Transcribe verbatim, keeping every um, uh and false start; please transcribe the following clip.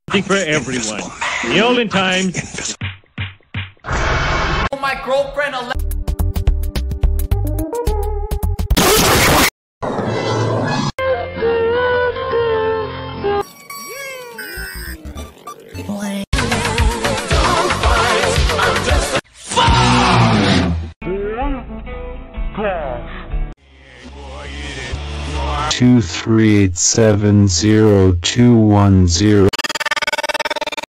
for everyone. In the olden times. My girlfriend. Two three eight seven zero two one zero